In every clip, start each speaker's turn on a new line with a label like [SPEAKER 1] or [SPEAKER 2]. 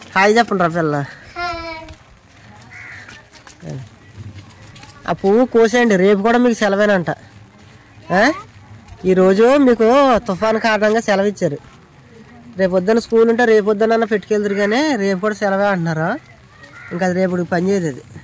[SPEAKER 1] Hi చెప్పండి రా పిల్ల. ఆ పువ్వు కోసేయండి, రేపు కూడా మీకు సెలవేనంట. ఈరోజు మీకు తుఫాను కారణంగా సెలవు ఇచ్చారు. రేపు పొద్దున్న స్కూల్ ఉంటే రేపు పొద్దున్న పెట్టుకెళ్తారు, కానీ రేపు కూడా సెలవే అంటున్నారు. ఇంకా అది రేపు పని చేయదు,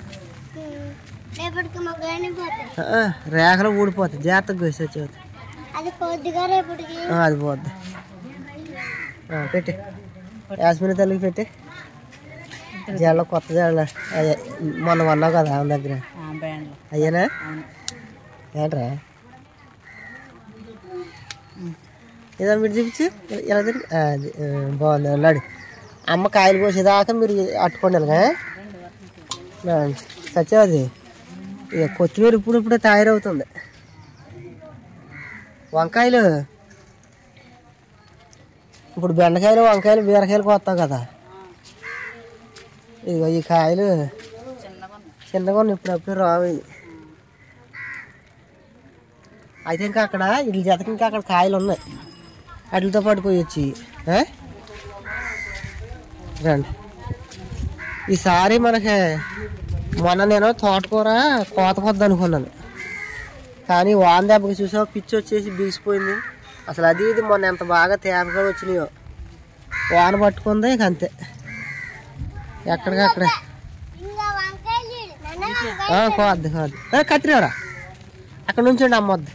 [SPEAKER 1] అది రేఖలు ఊడిపోతుంది. జాగ్రత్తగా కోసేది అది పోద్ది. పెట్టి యాస్మిని తల్లికి పెట్టి జల్ల కొత్త జల్ల మొన్న వన్నావు కదా ఆమె దగ్గర అయ్యానా ఏంట్రా ఏదో మీరు చూపించి ఇలా అది బాగుంది అన్నాడు. అమ్మ కాయలు కోసేదాకా మీరు అట్టుకోండి ఇలాగా సత్యవతి. ఇక కొత్తిమీర ఇప్పుడే తయారవుతుంది. వంకాయలు ఇప్పుడు బెండకాయలు వంకాయలు బీరకాయలు కోస్తావు కదా, ఇదిగో ఈ కాయలు చిన్నగా ఉన్నాయి, ఇప్పుడప్పుడు రావు. అయితే ఇంకా అక్కడ వీటి జతకి ఇంకా అక్కడ కాయలు ఉన్నాయి, వాటితో పాటు కోయొచ్చి రండి. ఈసారి మనకి మొన్న నేను తోటకూర కోత కొద్ది అనుకున్నాను, కానీ వాన దెబ్బకి చూసావు పిచ్చి వచ్చేసి బిగిసిపోయింది. అసలు అది ఇది మొన్న ఎంత బాగా తేమగా వచ్చినాయో, వాన పట్టుకుంది ఇక అంతే. ఎక్కడికక్కడే కోద్ది కత్తిరేవరా అక్కడ నుంచండి అమ్మొద్ది.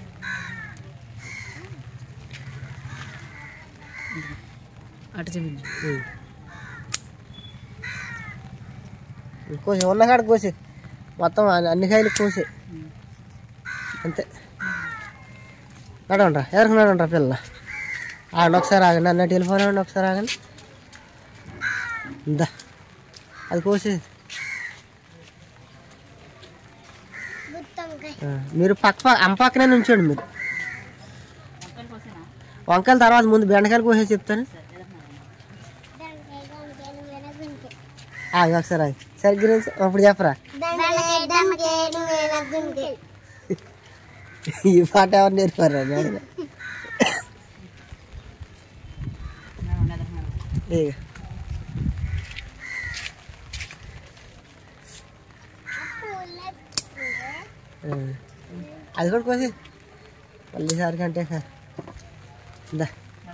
[SPEAKER 1] కోసి ఉన్న కాడ కోసి మొత్తం అన్ని కాయలు కోసి అంతే. నడవండ్రా ఎవరికి నడవండ్రా పిల్ల. ఆగండి ఒకసారి ఆగండి, అన్న టెలిఫోన్ ఆగండి ఒకసారి ఆగండి. ఇందా అది కోసి మీరు అమ్మ పక్కనే నుంచోండి. మీరు వంకాయల తర్వాత ముందు బెండకాయలు కోసేసి చెప్తాను. ఒకసారి ఆగి సరిగ్గా అప్పుడు చెప్పరా ఈ పాట ఎవరు నేర్పారా? అది కూడా కోసి మళ్ళీ సారి కంటే ఇందా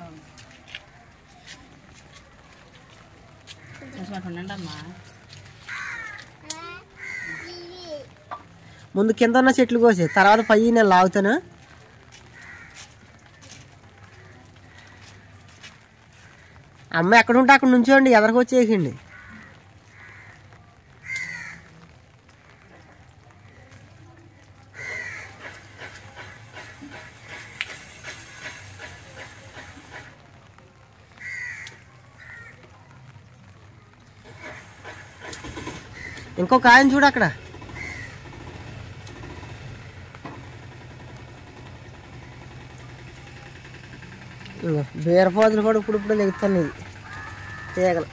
[SPEAKER 1] ముందు కింద ఉన్న చెట్లు కోసి తర్వాత పై నేను లాగుతాను. అమ్మ ఎక్కడ ఉంటే అక్కడ నుంచోండి, ఎదరికి వచ్చేయండి. ఇంకో కాయని చూడు అక్కడ. బీరపోతులు కూడా ఇప్పుడు లెగుతాను ఇది తీగలు.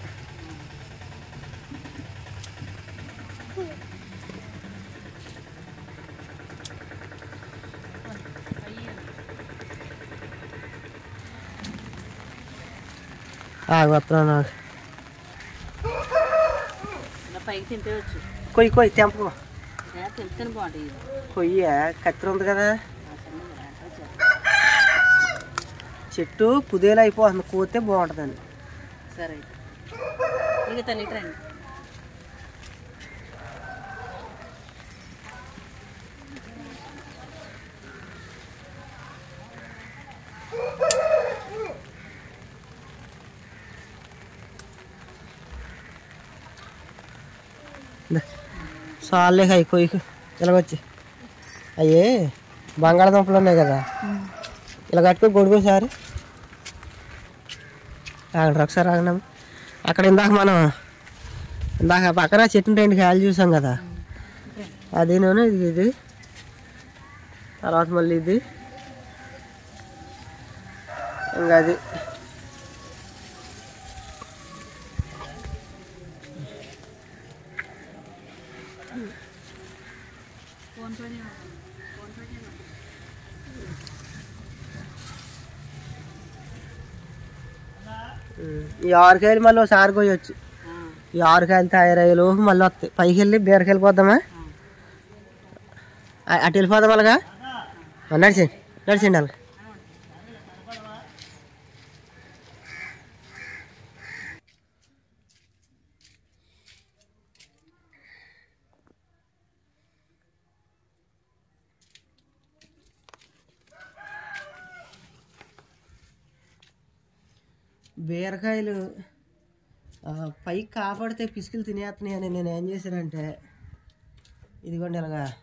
[SPEAKER 1] వస్తున్నాను కొయ్యి తెంపకో. కొయ్య కత్తిరి ఉంది కదా, చెట్టు కుదేలు అయిపోతుంది, కోతే బాగుంటుందండి.
[SPEAKER 2] సరే ఇక తల్లి రండి.
[SPEAKER 1] చాలే అవి కొయ్యి ఇలాగొచ్చి అయ్యే బంగాళదుంపలు ఉన్నాయి కదా, ఇలా కట్టుకో గొడుగుసారి ఆగండి ఒకసారి ఆగినాము. అక్కడ ఇందాక పక్కన చెట్టుని 2 కాయలు చూసాం కదా, అది నేను ఇది తర్వాత మళ్ళీ ఇది ఇంకా అది ఈ 6 కాయలు మళ్ళీ ఒకసారి కొయ్యొచ్చు. ఈ 6 కాయలు తయారయ్యేలో మళ్ళీ వస్తాయి. పైకి వెళ్ళి బీరకాయలు పోద్దామా? అటు వెళ్ళిపోదాం అలాగా. నడిచేయండి నడిచేయండి అలాగా. బీరకాయలు పైకి కాపాడితే పిసుకులు తినేస్తున్నాయి అని నేను ఏం చేశానంటే ఇదిగోండి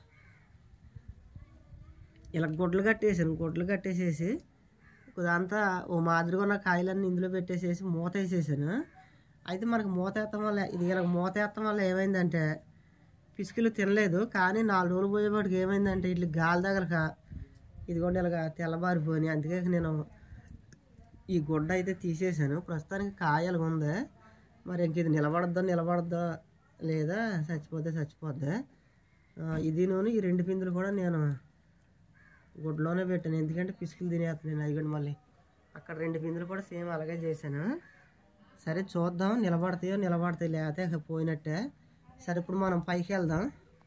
[SPEAKER 1] ఇలా గుడ్లు కట్టేసేసి ఇదంతా ఓ మాదిరిగా ఉన్న కాయలన్నీ ఇందులో పెట్టేసేసి మూత వేసేసాను. అయితే మనకు మూత వేస్తాం వల్ల మూత వేస్తాం వల్ల ఏమైందంటే పిసుకులు తినలేదు. కానీ 4 రోజులు పోయేపాటికి ఏమైందంటే ఇట్లా గాలి తగలక ఇదిగోండి తెల్లబారిపోయినాయి. అందుకే నేను ఈ గుడ్డ అయితే తీసేసాను. ప్రస్తుతానికి కాయలు ఉంది. మరి ఇంక ఇది నిలబడద్దా లేదా చచ్చిపోద్దా. ఇది ఈ 2 పిందులు కూడా నేను గుడ్లోనే పెట్టాను. ఎందుకంటే పిసుకులు తినేస్తున్నాను. అదిగోండి మళ్ళీ అక్కడ 2 పిందులు కూడా సేమ్ అలాగే చేశాను. సరే చూద్దాం నిలబడతాయి లేకపోతే పోయినట్టే. సరే ఇప్పుడు మనం పైకి వెళ్దాం.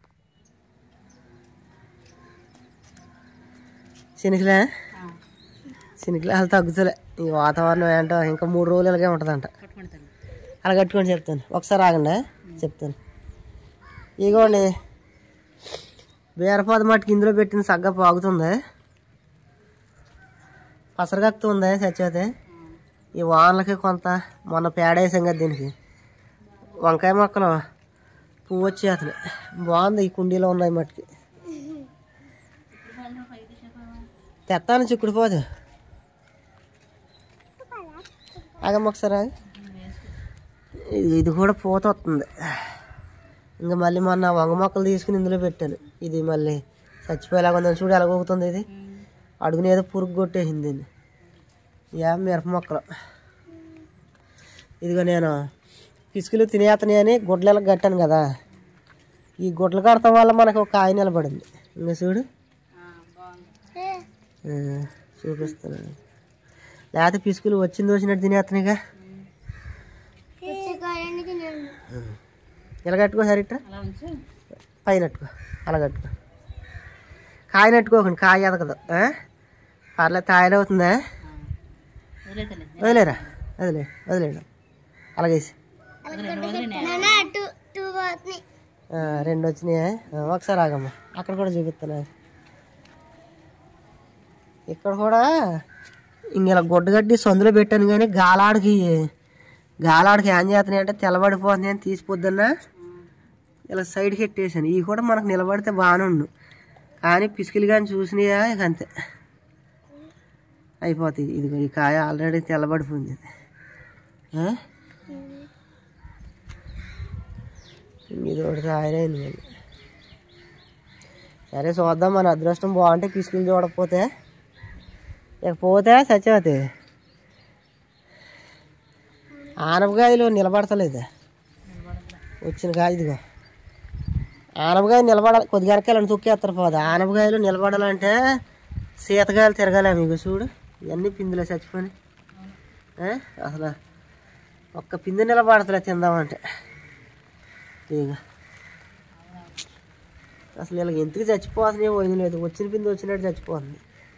[SPEAKER 1] శనికిలే వాళ్ళు తగ్గుతలే. ఈ వాతావరణం ఏంటో ఇంకా 3 రోజులు ఇలాగే ఉంటుందంట. అలా కట్టుకొని చెప్తాను. ఒకసారి ఆగండి చెప్తాను. ఇగోండి బీరపాద మట్టుకు ఇందులో పెట్టిన సగ్గ పాగుతుంది. పసరగత్తుంది చచ్చిపోతే. ఈ వానలకి కొంత మొన్న పేడేసాం కదా దీనికి. వంకాయ మొక్కలు పువ్వు వచ్చేస్తున్నాయి. బాగుంది. ఈ కుండీలో ఉన్నాయి మట్టుకి. తెత్తాను చిక్కుడిపోదు. ఆగమ్మ ఒకసారి ఇది కూడా పూత వస్తుంది. ఇంకా మళ్ళీ మొన్న వంగ మొక్కలు తీసుకుని ఇందులో పెట్టాను. ఇది మళ్ళీ చచ్చిపోయేలాగా ఉందని చూడు ఎలాగోగుతుంది. ఇది అడుగుని ఏదో పురుగు కొట్టేసింది. మిరప మొక్కలు ఇదిగో నేను పిసుకులు తినేతని అని గుడ్ల కట్టాను కదా. ఈ గుడ్లు కడతాం వల్ల మనకు ఒక కాయ నిలబడింది. ఇంకా చూడు చూపిస్తున్నాను. లేకపోతే పిసుకులు వచ్చినట్టు తినేస్తున్నాయిగా. ఇలా కట్టుకో సరిట్రా పైన కట్టుకో. అలా కట్టుకో. కాయ నట్టుకోకండి. కాయ ఎదగదు. పర్లేదు తాయలు అవుతుందా? వదిలేరా వదిలేడు అలాగేసి 2 వచ్చినాయా? ఒకసారి ఆగమ్మా. అక్కడ కూడా చూపిస్తాను. ఇక్కడ కూడా ఇంక గుడ్డ కట్టి సందులో పెట్టాను. కానీ గాలాడికి ఏం చేస్తున్నాయి అంటే తెల్లబడిపోతుంది అని తీసిపోద్దన్నా ఇలా సైడ్కి పెట్టేసాను. ఇవి కూడా మనకు నిలబడితే బాగానే ఉండు. కానీ పిసుకులు కానీ చూసినాయా ఇక అంతే అయిపోతాయి. ఇదిగో ఈ కాయ ఆల్రెడీ తెల్లబడిపోయింది. ఇది ఒకటి కాయలైంది మళ్ళీ. సరే చూద్దాం. మన అదృష్టం బాగుంటే పిసుకులు చూడకపోతే చచ్చిపోతాయి. ఆనపకాయలు నిలబడతలేదు. వచ్చిన కాయ ఇదిగో ఆనపకాయ నిలబడాలి. కొద్దిగా వెనకాలని తొక్కేస్తారు పోదు. ఆనపకాయలు నిలబడాలంటే శీతకాయలు తిరగాలి. మీకు చూడు ఇవన్నీ పిందులే చచ్చిపోయి. అసలు ఒక్క పిండి నిలబడతలే తిందామంటే. ఇక అసలు ఇలా ఎందుకు చచ్చిపోతున్నాయో పోయింది లేదు. వచ్చిన పిండి వచ్చినట్టు చచ్చిపోతుంది.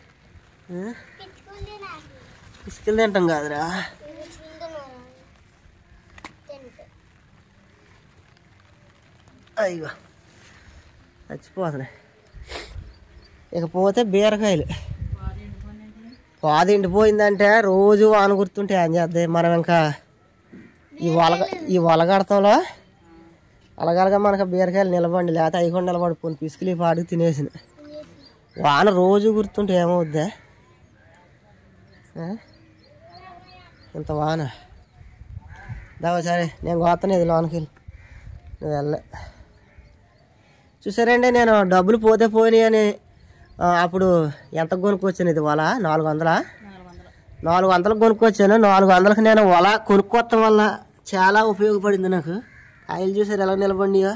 [SPEAKER 1] పిసుకులు తింటాం కాదురా. అయ్యో చచ్చిపోతున్నాయి. ఇకపోతే బీరకాయలు పాదు ఎండిపోయిందంటే రోజు వాన గుర్తుంటే ఏం చేద్దాం మనం. ఇంకా ఈ వలగడతంలో అలాగలగా మనకు బీరకాయలు నిలబండి. లేకపోతే అవి కూడా నిలబడిపోయింది. పిసుకులు పాడికి తినేసిన. వాన రోజు గుర్తుంటే ఏమవుద్దా? ఇంత వాన దావా. సరే నేను పోతాను. ఇది లోనికి వెళ్ళి నువ్వు వెళ్ళే. చూసారండి నేను డబ్బులు పోతే పోయినాయి అని అప్పుడు ఎంత కొనుక్కొచ్చాను. ఇది వల 400 కొనుక్కొచ్చాను. 400కి నేను వల కొనుక్కోవటం వల్ల చాలా ఉపయోగపడింది నాకు. కాయలు చూసారు ఎలా నిలబడియో.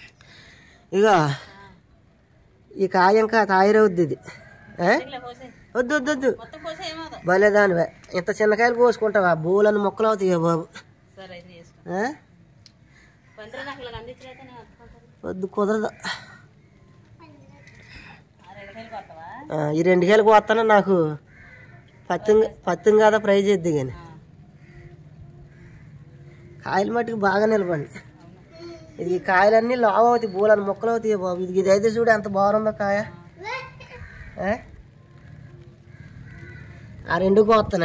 [SPEAKER 1] ఇక ఈ కాయ ఇంకా తయారవుద్ది. ఇది వద్దు వద్దు వద్దు
[SPEAKER 2] మొత్తం కోసే ఏమవుతా
[SPEAKER 1] భలే దానివే ఇంత చిన్నకాయలు కోసుకుంటావా బోలని మొక్కలు అవుతాయి బాబు
[SPEAKER 2] సరే అయితే చేసుకో
[SPEAKER 1] ఆ?
[SPEAKER 2] 15 నాకు ఇలా అందించలేతే నేను అట్టుకుంటాను
[SPEAKER 1] వద్దు కుదరదు
[SPEAKER 2] 2 కాయలు కొడతావా
[SPEAKER 1] ఈ 2 కాయలు కోస్తాను నాకు పత్తం కాదా ప్రైజ్ ఇద్ది కానీ కాయలు మట్టుకు బాగా నిలబండి ఇది కాయలన్నీ లావు అవుతాయి బోలని మొక్కలు అవుతాయి బాబు ఇది అయితే చూడు ఎంత బాగుందో కాయ ఆ 2 కోస్తానా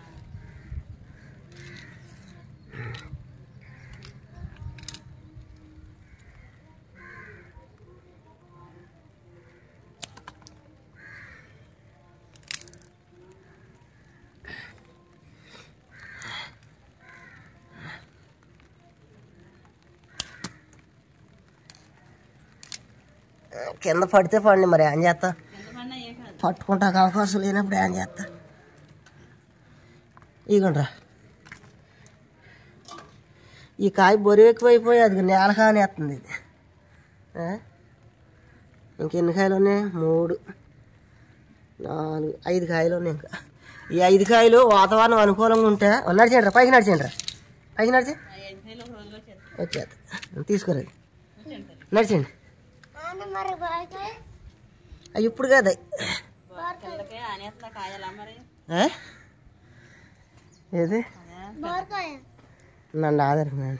[SPEAKER 1] కింద పడితే పడండి మరి ఏం చేస్తా పట్టుకుంటాక అవకాశం లేనప్పుడు ఏం చేస్తా ఇగండ్రా ఈ కాయ బరువు ఎక్కువైపోయి అది నేల కానేస్తుంది ఇది ఇంకెన్ని కాయలు ఉన్నాయి 3 4 5 కాయలు ఉన్నాయి ఇంకా ఈ 5 కాయలు వాతావరణం అనుకూలంగా ఉంటే నడిచేయండి పైకి నడిచేయండి పైకి నడిచి వచ్చేస్తా తీసుకురండి నడిచేయండి అవి ఇప్పుడు కాదు ఏది నన్ను ఆధారండి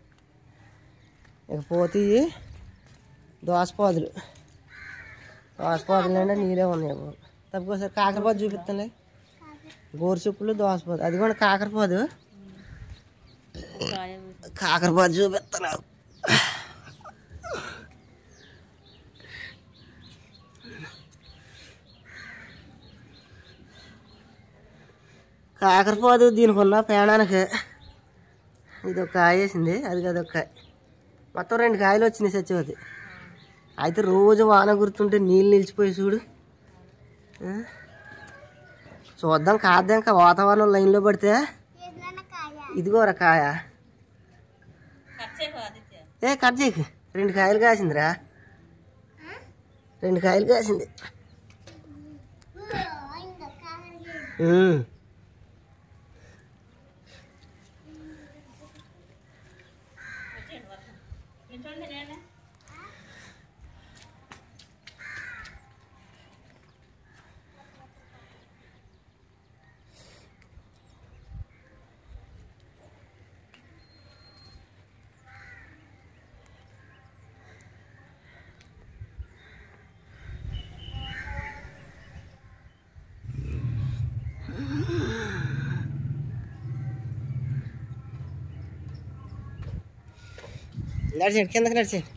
[SPEAKER 1] ఇకపోతే దోసపాదులు అంటే నీళ్ళే ఉన్నాయి బాబు తప్పకోసారి కాకరపాదు చూపిస్తానులే గోరుచుప్పులు దోసపాదు అది కూడా కాకరపాదు చూపిస్తాను కాకరపాదు దీనికి ఉన్న పేడానికి ఇది ఒక కాయ వేసింది అది కాదు ఒక కాయ మొత్తం 2 కాయలు వచ్చినాయి సత్యవతి అయితే రోజు వాన గుర్తుంటే నీళ్ళు నిలిచిపోయి చూడు చూద్దాం కాద్దాం ఇంకా వాతావరణం లైన్లో పడితే ఇదిగోరా కాయ కట్ చేయకు 2 కాయలు కాసిందిరా 2 కాయలు కాసింది నడిచేయండి కిందకి నడిచేయండి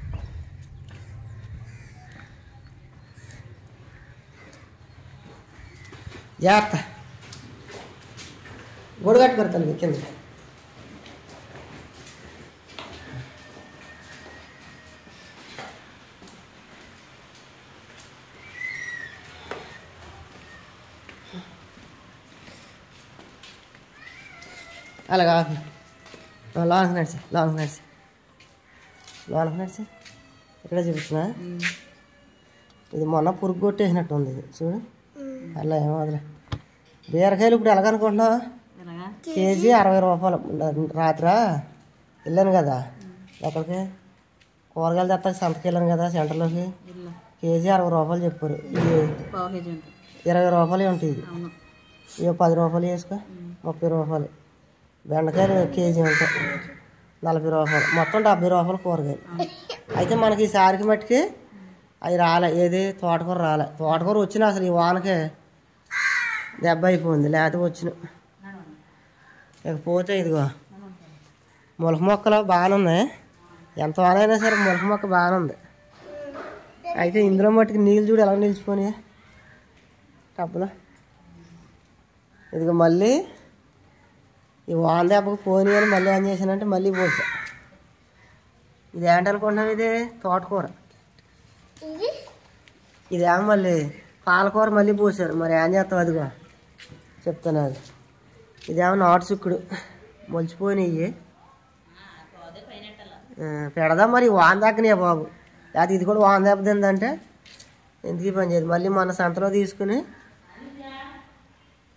[SPEAKER 1] జాగ్రత్త గొడుగు కట్టుకొడతాను కింద అలాగా లాంగ్ నడిచి ఇక్కడ చూపిస్తున్నా ఇది మొన్న పురుగు కొట్టేసినట్టు ఉంది ఇది చూడు అలా ఏమో వదిలే బీరకాయలు ఇప్పుడు ఎలాగనుకుంటున్నావు కేజీ 60 రూపాయలు రాత్రి వెళ్ళాను కదా ఎక్కడికి కూరగాయలు తెస్తాను సంతకి వెళ్ళాను కదా సెంటర్లోకి కేజీ 60 రూపాయలు చెప్పారు ఇది 20 రూపాయలు ఉంటాయి ఇది ఇక 10 రూపాయలు వేసుకో 30 రూపాయలు బెండకాయలు కేజీ ఉంటాయి 40 రూపాయలు మొత్తం 70 రూపాయలు కూరగాయలు అయితే మనకి ఈసారికి మట్టుకి అవి రాలే ఏది తోటకూర రాలే తోటకూర వచ్చినా అసలు ఈ వానకే దెబ్బ అయిపోయింది లేకపోతే వచ్చిన ఇకపోతే ఇదిగో మొలక మొక్కలు బాగానే ఉన్నాయి ఎంత వానైనా సరే మొలక మొక్క బాగానే ఉంది అయితే ఇందులో మట్టుకి నీళ్ళు చూడు ఎలా నిలిచిపోయి టబ్బులో ఇదిగో మళ్ళీ ఈ వాన దెబ్బకు పోనీ అని మళ్ళీ ఏం చేశానంటే మళ్ళీ పోసా ఇది ఏంటనుకుంటున్నాం ఇది తోటకూర ఇదేమో మళ్ళీ పాలకూర మళ్ళీ పోసారు మరి ఏం చేస్తాం అదిగో చెప్తాను అది ఇదేమో నాటు చుక్కుడు మొలిచిపోయినాయి పెడదాం మరి వాన దక్కనే బాబు లేకపోతే ఇది కూడా వాన దెబ్బతిందంటే ఎందుకు పని చేయదు మళ్ళీ మన సంతలో తీసుకుని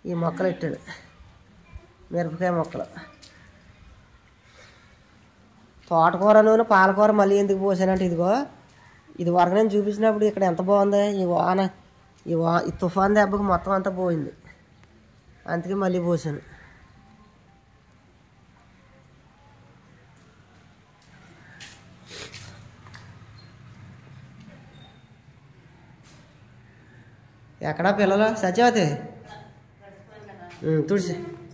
[SPEAKER 1] ఈ మొక్కలు పెట్టాడు, మిరపకాయ మొక్కలు. తోటకూర నూనె పాలకూర మళ్ళీ ఎందుకు పోసానంటే ఇదిగో, ఇది వరకు నేను చూపించినప్పుడు ఇక్కడ ఎంత బాగుంది. ఈ తుఫాన్ దెబ్బకి మొత్తం అంతా పోయింది, అందుకే మళ్ళీ పోసాను. ఎక్కడా పిల్లలు? సత్యవతి తుడిచి